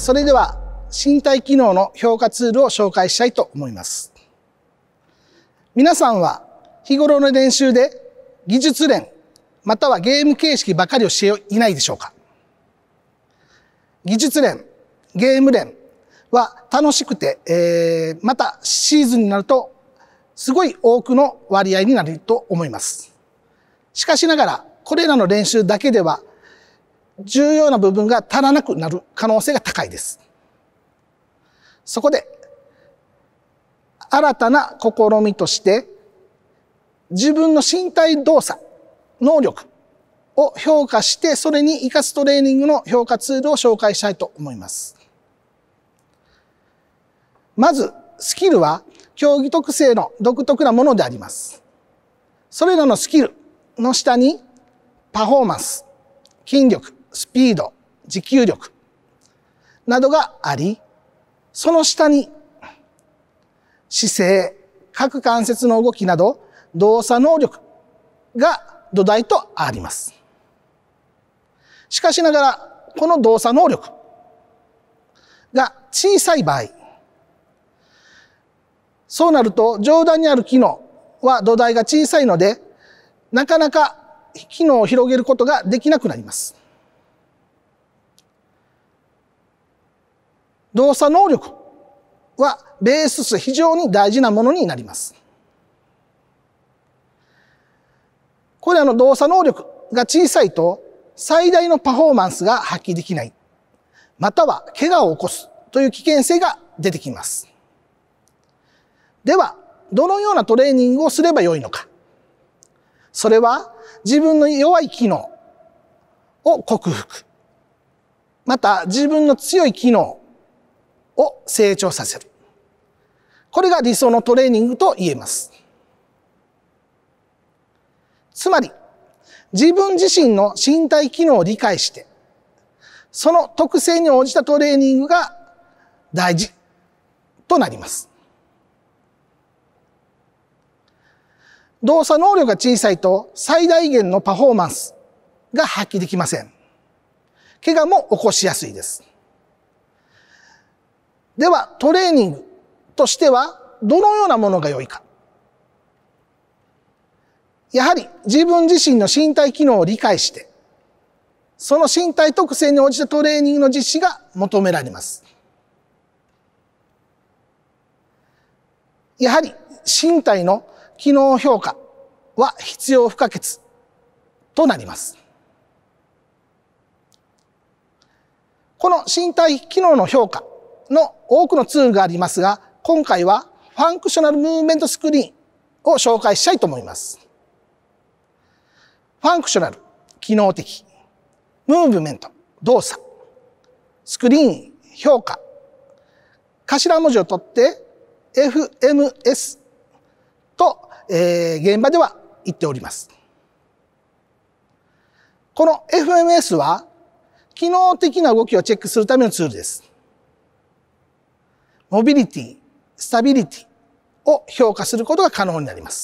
それでは身体機能の評価ツールを紹介したいと思います。皆さんは日頃の練習で技術練またはゲーム形式ばかりをしていないでしょうか。技術練、ゲーム練は楽しくて、またシーズンになるとすごい多くの割合になると思います。しかしながらこれらの練習だけでは重要な部分が足らなくなる可能性が高いです。そこで新たな試みとして自分の身体動作、能力を評価してそれに活かすトレーニングの評価ツールを紹介したいと思います。まずスキルは競技特性の独特なものであります。それらのスキルの下にパフォーマンス、筋力、スピード、持久力などがあり、その下に姿勢、各関節の動きなど動作能力が土台とあります。しかしながらこの動作能力が小さい場合、そうなると上段にある機能は土台が小さいのでなかなか機能を広げることができなくなります。動作能力はベースとして非常に大事なものになります。これらの動作能力が小さいと最大のパフォーマンスが発揮できない、または怪我を起こすという危険性が出てきます。では、どのようなトレーニングをすればよいのか。それは自分の弱い機能を克服、また自分の強い機能を成長させる。これが理想のトレーニングと言えます。つまり、自分自身の身体機能を理解して、その特性に応じたトレーニングが大事となります。動作能力が小さいと最大限のパフォーマンスが発揮できません。怪我も起こしやすいです。では、トレーニングとしてはどのようなものが良いか。やはり自分自身の身体機能を理解して、その身体特性に応じたトレーニングの実施が求められます。やはり身体の機能評価は必要不可欠となります。この身体機能の評価の多くのツールがありますが、今回はファンクショナルムーブメントスクリーンを紹介したいと思います。ファンクショナル、機能的、ムーブメント、動作、スクリーン、評価、頭文字を取って FMS と、現場では言っております。この FMS は機能的な動きをチェックするためのツールです。モビリティ、スタビリティを評価することが可能になります。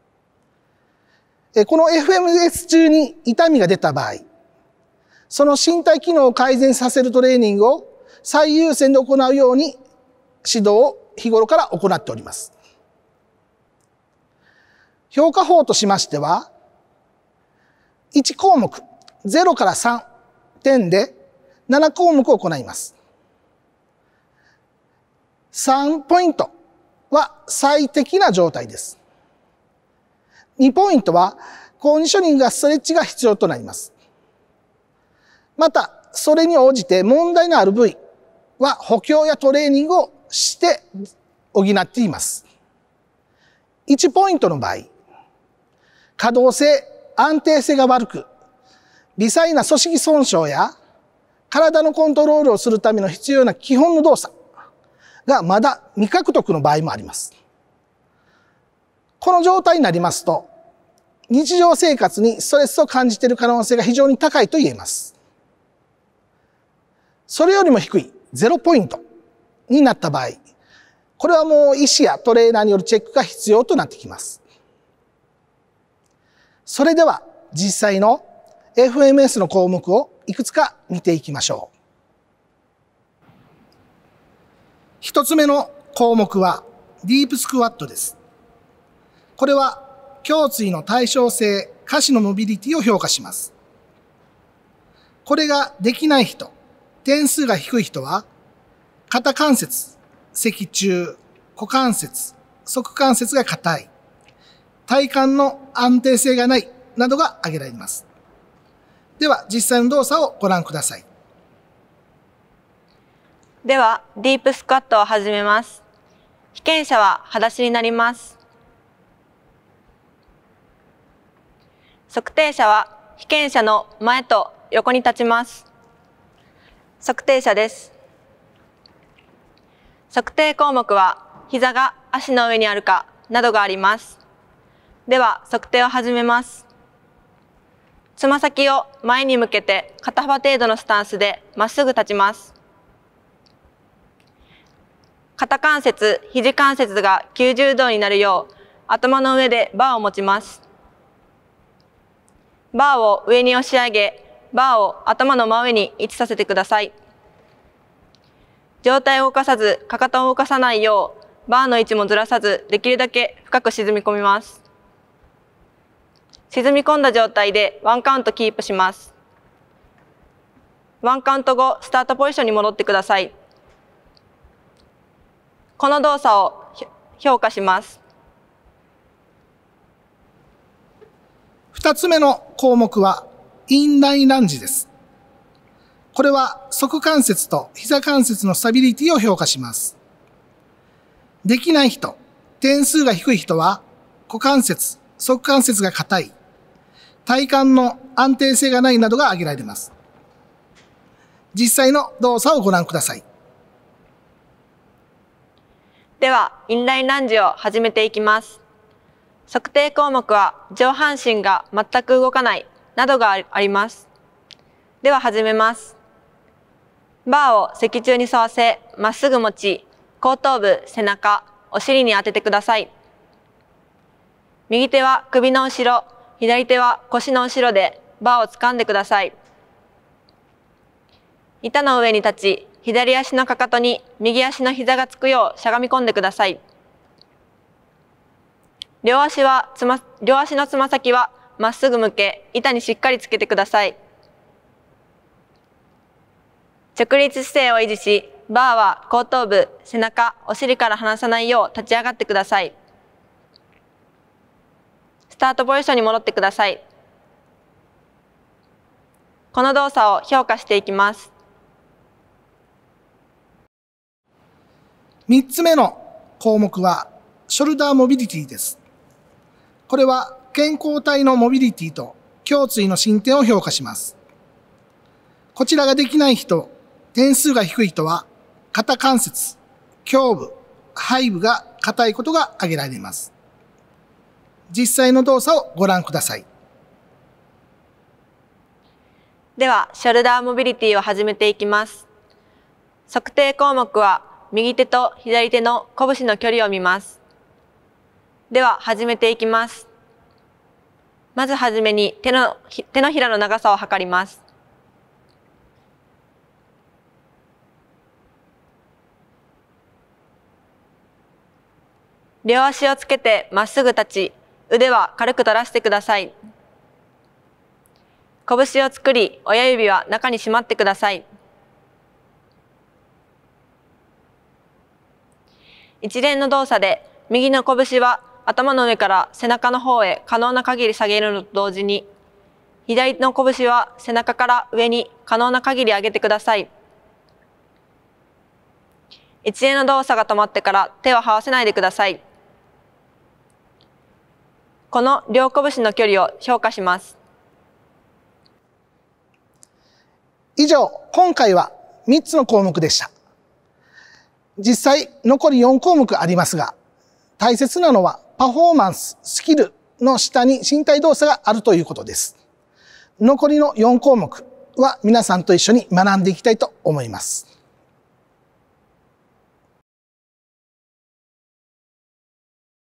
この FMS 中に痛みが出た場合、その身体機能を改善させるトレーニングを最優先で行うように指導を日頃から行っております。評価法としましては、1項目0から3点で7項目を行います。3ポイントは最適な状態です。2ポイントはコンディショニングがストレッチが必要となります。また、それに応じて問題のある部位は補強やトレーニングをして補っています。1ポイントの場合、可動性、安定性が悪く、微細な組織損傷や体のコントロールをするための必要な基本の動作がまだ未獲得の場合もあります。この状態になりますと、日常生活にストレスを感じている可能性が非常に高いと言えます。それよりも低い0ポイントになった場合、これはもう医師やトレーナーによるチェックが必要となってきます。それでは実際の FMS の項目をいくつか見ていきましょう。 一つ目の項目はディープスクワットです。これは胸椎の対称性、下肢のモビリティを評価します。これができない人、点数が低い人は、肩関節、脊柱、股関節、側関節が硬い、体幹の安定性がないなどが挙げられます。では、実際の動作をご覧ください。 では、ディープスクワットを始めます。被験者は裸足になります。測定者は被験者の前と横に立ちます。測定者です。測定項目は、膝が足の上にあるかなどがあります。では、測定を始めます。つま先を前に向けて肩幅程度のスタンスでまっすぐ立ちます。肩関節、肘関節が90度になるよう頭の上でバーを持ちます。バーを上に押し上げ、バーを頭の真上に位置させてください。上体を動かさず、かかとを動かさないよう、バーの位置もずらさず、できるだけ深く沈み込みます。沈み込んだ状態でワンカウントキープします。ワンカウント後、スタートポジションに戻ってください。この動作を評価します。 二つ目の項目は、インラインランジです。これは、側関節と膝関節のスタビリティを評価します。できない人、点数が低い人は、股関節、側関節が硬い、体幹の安定性がないなどが挙げられます。実際の動作をご覧ください。 では、インラインランジを始めていきます。測定項目は、上半身が全く動かないなどがあります。では始めます。バーを脊柱に沿わせ、まっすぐ持ち、後頭部、背中、お尻に当ててください。右手は首の後ろ、左手は腰の後ろでバーを掴んでください。板の上に立ち、左足のかかとに右足の膝がつくようしゃがみ込んでください。両足のつま先はまっすぐ向け、板にしっかりつけてください。直立姿勢を維持し、バーは後頭部、背中、お尻から離さないよう立ち上がってください。スタートポジションに戻ってください。この動作を評価していきます。 三つ目の項目は、ショルダーモビリティです。これは、健康体のモビリティと胸椎の進展を評価します。こちらができない人、点数が低い人は、肩関節、胸部、背部が硬いことが挙げられます。実際の動作をご覧ください。 では、ショルダーモビリティを始めていきます。測定項目は、右手と左手の拳の距離を見ます。では、始めていきます。まずはじめに手のひらの長さを測ります。両足をつけてまっすぐ立ち、腕は軽く垂らしてください。拳を作り、親指は中にしまってください。一連の動作で、右の拳は頭の上から背中の方へ可能な限り下げるのと同時に、左の拳は背中から上に可能な限り上げてください。一連の動作が止まってから手を這わせないでください。この両拳の距離を評価します。 以上、今回は3つの項目でした。実際、残り4項目ありますが、大切なのはパフォーマンス、スキルの下に身体動作があるということです。残りの4項目は皆さんと一緒に学んでいきたいと思います。